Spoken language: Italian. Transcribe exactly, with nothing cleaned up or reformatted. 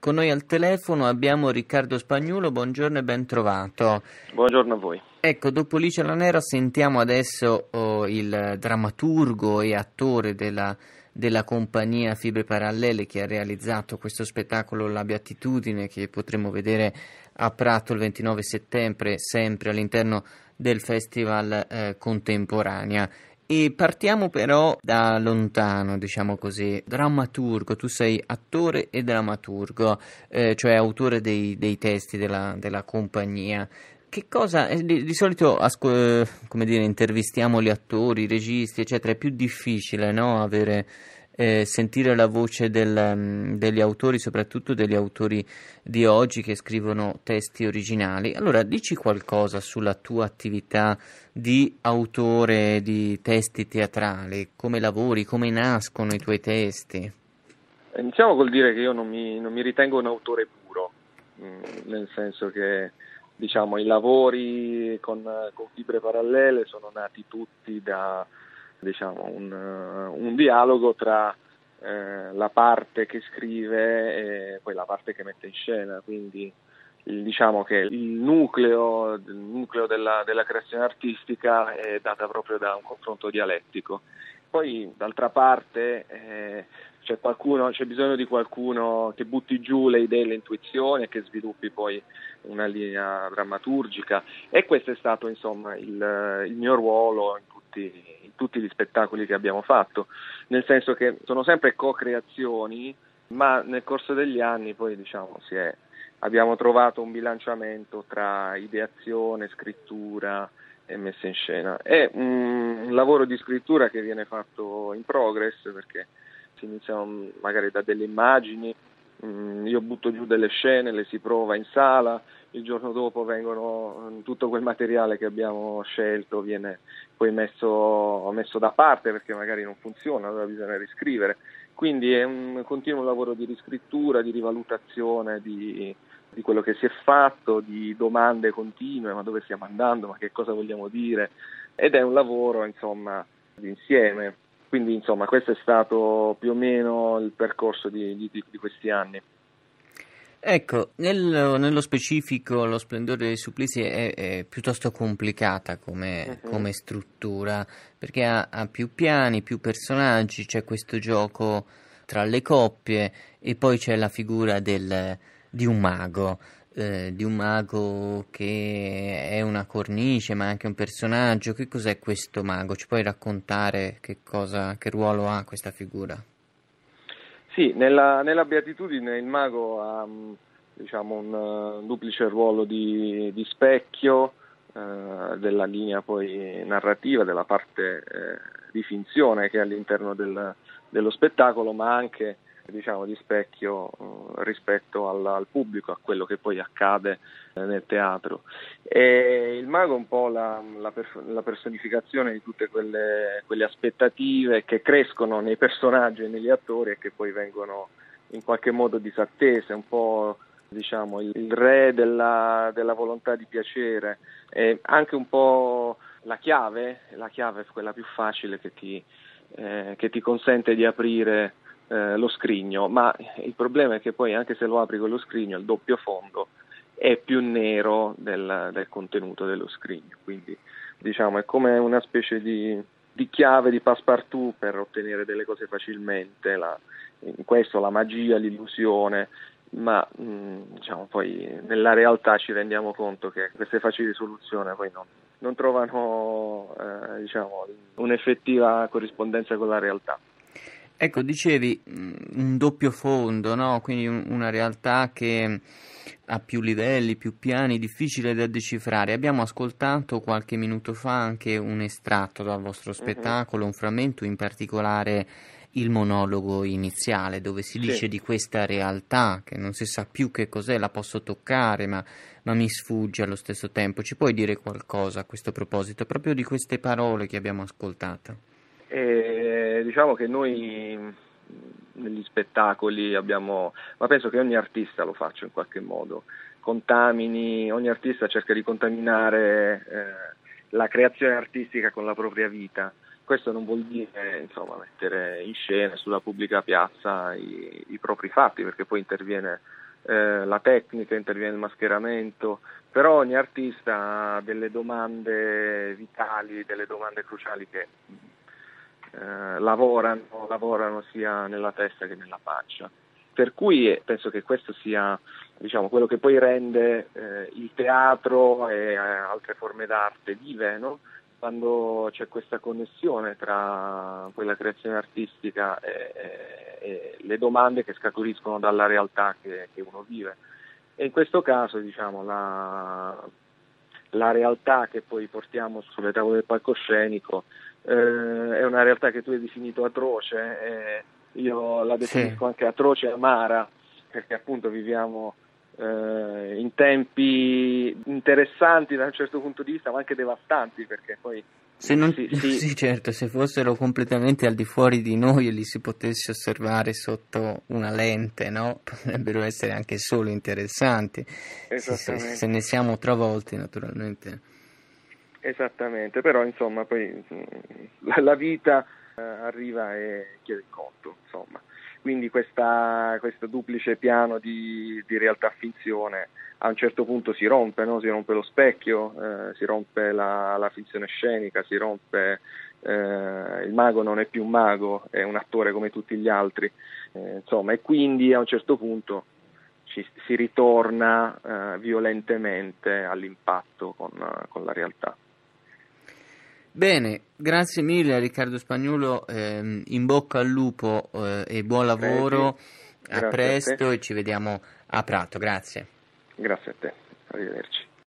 Con noi al telefono abbiamo Riccardo Spagnuolo, buongiorno e ben trovato. Buongiorno a voi. Ecco, dopo Licia la Nera sentiamo adesso oh, il drammaturgo e attore della, della compagnia Fibre Parallele che ha realizzato questo spettacolo La Beatitudine che potremo vedere a Prato il ventinove settembre, sempre all'interno del Festival eh, Contemporanea. E partiamo però da lontano, diciamo così, drammaturgo, tu sei attore e drammaturgo, eh, cioè autore dei, dei testi della, della compagnia. Che cosa, eh, di, di solito, asco- eh, come dire, intervistiamo gli attori, i registi, eccetera, è più difficile, no, avere, eh, sentire la voce del, mm, degli autori, soprattutto degli autori di oggi che scrivono testi originali. Allora, dici qualcosa sulla tua attività di autore di testi teatrali, come lavori, come nascono i tuoi testi? Iniziamo col dire che io non mi, non mi ritengo un autore puro, mh, nel senso che diciamo i lavori con, con Fibre Parallele sono nati tutti da diciamo, un, un dialogo tra eh, la parte che scrive e poi la parte che mette in scena, quindi il, diciamo che il nucleo, il nucleo della, della creazione artistica è data proprio da un confronto dialettico. Poi d'altra parte eh, c'è qualcuno, c'è bisogno di qualcuno che butti giù le idee e le intuizioni e che sviluppi poi una linea drammaturgica, e questo è stato insomma il, il mio ruolo in tutti, in tutti gli spettacoli che abbiamo fatto, nel senso che sono sempre co-creazioni, ma nel corso degli anni poi diciamo si è, abbiamo trovato un bilanciamento tra ideazione, scrittura e messa in scena. È un, un lavoro di scrittura che viene fatto in progress, perché si inizia magari da delle immagini, mh, io butto giù delle scene, le si prova in sala, il giorno dopo vengono tutto quel materiale che abbiamo scelto viene poi messo, messo da parte perché magari non funziona, allora bisogna riscrivere. Quindi è un continuo lavoro di riscrittura, di rivalutazione di, di quello che si è fatto, di domande continue, ma dove stiamo andando, ma che cosa vogliamo dire, ed è un lavoro insomma di insieme. Quindi insomma questo è stato più o meno il percorso di, di, di questi anni. Ecco, nel- nello specifico lo Splendore dei Supplizi è, è piuttosto complicata come, Uh-huh. come struttura, perché ha, ha più piani, più personaggi, c'è questo gioco tra le coppie e poi c'è la figura del, di un mago, eh, di un mago che è una cornice ma è anche un personaggio. Che cos'è questo mago? Ci puoi raccontare che cosa, che ruolo ha questa figura? Sì, nella, nella Beatitudine il mago ha diciamo, un, un duplice ruolo di, di specchio eh, della linea poi narrativa, della parte eh, di finzione che è all'interno del, dello spettacolo, ma anche diciamo, di specchio eh, rispetto al, al pubblico, a quello che poi accade eh, nel teatro. E il mago è un po' la, la, perf- la personificazione di tutte quelle, quelle aspettative che crescono nei personaggi e negli attori e che poi vengono in qualche modo disattese, un po' diciamo il, il re della, della volontà di piacere, e anche un po' la chiave, la chiave è quella più facile che ti, eh, che ti consente di aprire eh, lo scrigno, ma il problema è che poi anche se lo apri con lo scrigno il doppio fondo è più nero del, del contenuto dello scrigno, quindi diciamo è come una specie di, di chiave di passepartout per ottenere delle cose facilmente, la, in questo la magia, l'illusione, ma mh, diciamo poi nella realtà ci rendiamo conto che queste facili soluzioni poi non, non trovano eh, diciamo un'effettiva corrispondenza con la realtà. Ecco, dicevi mh, un doppio fondo, no? Quindi un- una realtà che ha più livelli, più piani, difficile da decifrare. Abbiamo ascoltato qualche minuto fa anche un estratto dal vostro Mm-hmm. spettacolo, un frammento, in particolare il monologo iniziale, dove si Sì. dice di questa realtà che non si sa più che cos'è, la posso toccare, ma, ma mi sfugge allo stesso tempo. Ci puoi dire qualcosa a questo proposito, proprio di queste parole che abbiamo ascoltato? E diciamo che noi negli spettacoli abbiamo, ma penso che ogni artista lo faccia in qualche modo, contamini, ogni artista cerca di contaminare eh, la creazione artistica con la propria vita. Questo non vuol dire insomma, mettere in scena sulla pubblica piazza i, i propri fatti, perché poi interviene eh, la tecnica, interviene il mascheramento, però ogni artista ha delle domande vitali, delle domande cruciali che eh, lavorano, lavorano sia nella testa che nella pancia. Per cui eh, penso che questo sia, diciamo, quello che poi rende eh, il teatro e eh, altre forme d'arte vive, no? Quando c'è questa connessione tra quella creazione artistica e, e, e le domande che scaturiscono dalla realtà che, che uno vive. E in questo caso, diciamo, la, la realtà che poi portiamo sulle tavole del palcoscenico eh, è una realtà che tu hai definito atroce, e io la definisco Sì. anche atroce e amara, perché appunto viviamo eh, in tempi interessanti da un certo punto di vista, ma anche devastanti, perché poi Se non, sì, sì, sì, certo, se fossero completamente al di fuori di noi e li si potesse osservare sotto una lente, no? Potrebbero essere anche solo interessanti, se, se- se ne siamo travolti naturalmente. esattamente, però insomma poi la, la vita eh, arriva e chiede il conto, insomma. Quindi questa, questo duplice piano di, di realtà-finzione a un certo punto si rompe, no? Si rompe lo specchio, eh, si rompe la, la finzione scenica, si rompe, eh, il mago non è più un mago, è un attore come tutti gli altri, eh, insomma, e quindi a un certo punto ci, si ritorna eh, violentemente all'impatto con, con la realtà. Bene, grazie mille a Riccardo Spagnuolo, ehm, in bocca al lupo eh, e buon Pregi, lavoro, a grazie a te, presto e ci vediamo a Prato, grazie. grazie a te, arrivederci.